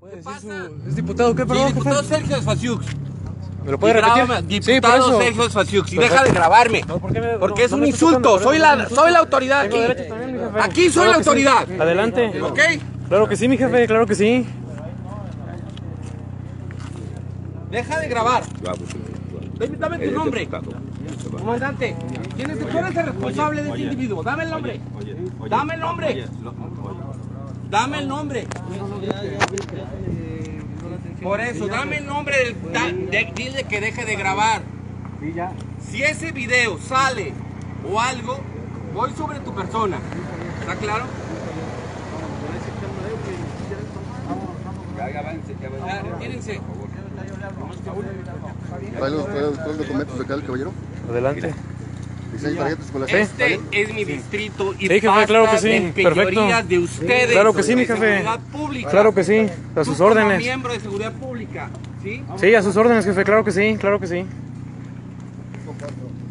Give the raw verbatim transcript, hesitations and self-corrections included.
¿Qué pasa? ¿Es diputado qué? Perdón, Sí, diputado jefe. Sergio Esfaciux. ¿Me lo puede repetir? Diputado Sí, por eso. Sergio Esfaciux. Y Perfecto. deja de grabarme. No, ¿por qué me- Porque no, es no un me estás insulto. tocando, Soy no, no, la, no, soy la autoridad Tengo aquí. derechos también, mi jefe. Aquí soy Claro la que sí. autoridad. Adelante. ¿Ok? Claro que sí, mi jefe, claro que sí. Deja de grabar. Dame, dame tu nombre. Comandante, ¿quién es, tú eres el responsable de este individuo? Dame el nombre. Dame el nombre. Dame el nombre. Por eso, dame el nombre del... da- de- dile que deje de grabar. Si ese video sale o algo, voy sobre tu persona. ¿Está claro? Ya, retírense. ¿Trae los, trae los- trae los documentos acá el caballero? Adelante. ¿Diseño tarjetas con la C? Este es mi distrito y Sí, jefe, basta claro que sí, de perfecto. peyorías de ustedes. Claro que sí, mi de jefe. seguridad pública. Claro que sí, a sus Tú como órdenes. miembro de seguridad pública, ¿sí? Sí, a sus órdenes, jefe, claro que sí, claro que sí.